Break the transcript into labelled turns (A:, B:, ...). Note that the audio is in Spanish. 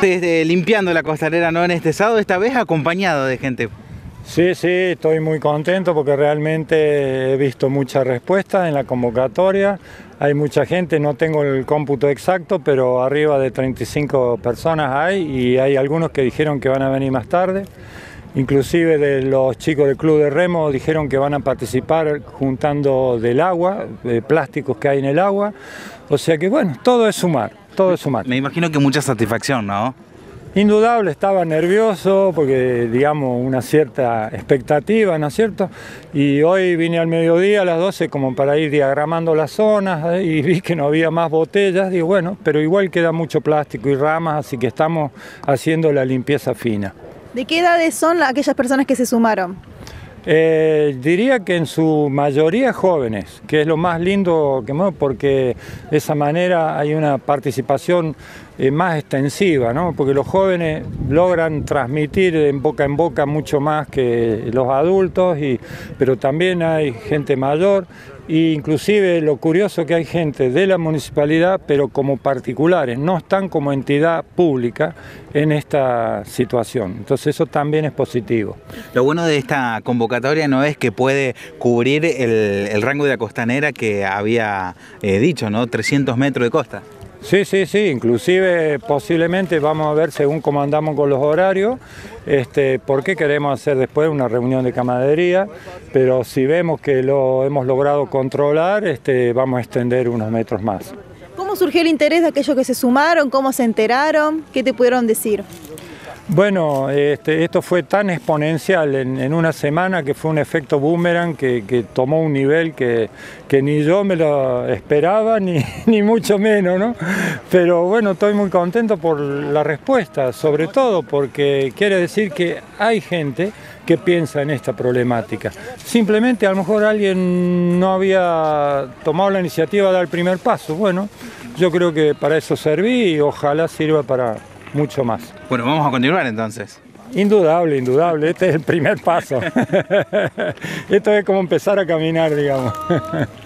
A: estés limpiando la costanera, ¿no?, en este sábado, esta vez acompañado de gente.
B: Sí, sí, estoy muy contento porque realmente he visto mucha respuesta en la convocatoria. Hay mucha gente, no tengo el cómputo exacto, pero arriba de 35 personas hay, y hay algunos que dijeron que van a venir más tarde. Inclusive de los chicos del Club de Remo dijeron que van a participar juntando del agua, de plásticos que hay en el agua. O sea que bueno, todo es sumar, todo es sumar.
A: Me imagino que mucha satisfacción, ¿no?
B: Indudable, estaba nervioso porque, digamos, una cierta expectativa, ¿no es cierto? Y hoy vine al mediodía a las 12 como para ir diagramando las zonas, y vi que no había más botellas. Digo, bueno, pero igual queda mucho plástico y ramas, así que estamos haciendo la limpieza fina.
C: ¿De qué edades son aquellas personas que se sumaron?
B: Diría que en su mayoría jóvenes, que es lo más lindo, porque de esa manera hay una participación más extensiva, ¿no? Porque los jóvenes logran transmitir en boca mucho más que los adultos, pero también hay gente mayor, e inclusive lo curioso que hay gente de la municipalidad, pero como particulares, no están como entidad pública en esta situación. Entonces eso también es positivo.
A: Lo bueno de esta convocatoria no es que puede cubrir el rango de la costanera que había dicho, ¿no? 300 metros de costa.
B: Sí, sí, sí, inclusive posiblemente vamos a ver según cómo andamos con los horarios, porque queremos hacer después una reunión de camaradería, pero si vemos que lo hemos logrado controlar, vamos a extender unos metros más.
C: ¿Cómo surgió el interés de aquellos que se sumaron? ¿Cómo se enteraron? ¿Qué te pudieron decir?
B: Bueno, esto fue tan exponencial en una semana que fue un efecto boomerang que tomó un nivel que ni yo me lo esperaba, ni mucho menos, ¿no? Pero bueno, estoy muy contento por la respuesta, sobre todo porque quiere decir que hay gente que piensa en esta problemática. Simplemente a lo mejor alguien no había tomado la iniciativa de dar el primer paso. Bueno, yo creo que para eso serví y ojalá sirva para mucho más.
A: Bueno, vamos a continuar entonces.
B: Indudable, indudable, este es el primer paso. Esto es como empezar a caminar, digamos.